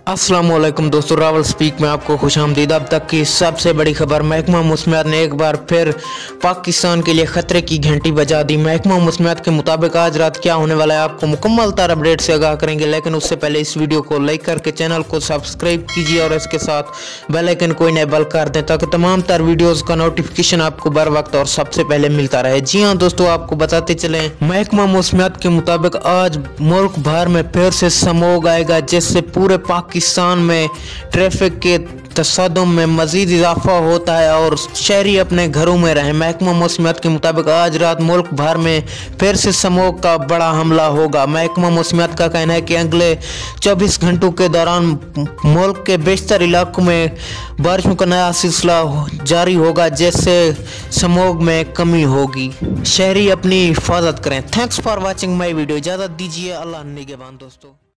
अस्सलामुअलैकुम दोस्तों, रावल स्पीक में आपको खुशामदीद। अब तक की सबसे बड़ी खबर, महकमा मौसमियात ने एक बार फिर पाकिस्तान के लिए खतरे की घंटी बजा दी। महकमा मौसमियात के मुताबिक आज रात क्या होने वाला है आपको मुकम्मल तार अपडेट से आगाह करेंगे, लेकिन उससे पहले इस वीडियो को लाइक करके चैनल को सब्सक्राइब कीजिए और इसके साथ बेल आइकन को इनेबल कर दें ताकि तमाम तर वीडियोज़ का नोटिफिकेशन आपको बर वक्त और सबसे पहले मिलता रहे। जी हाँ दोस्तों, आपको बताते चलें, महकमा मौसमियात के मुताबिक आज मुल्क भर में फिर से स्मॉग आएगा, जिससे पूरे पाकिस्तान में ट्रैफिक के तसद्दुम में मजीद इजाफा होता है और शहरी अपने घरों में रहें। महकमा मौसमियात के मुताबिक आज रात मुल्क भर में फिर से स्मॉग का बड़ा हमला होगा। महकमा मौसमियात का कहना है कि अगले 24 घंटों के दौरान मुल्क के बेशतर इलाकों में बारिशों का नया सिलसिला जारी होगा, जिससे स्मॉग में कमी होगी। शहरी अपनी हिफाजत करें। Thanks for watching my video. इजाज़त दीजिए। अल्लाह निगहबान दोस्तों।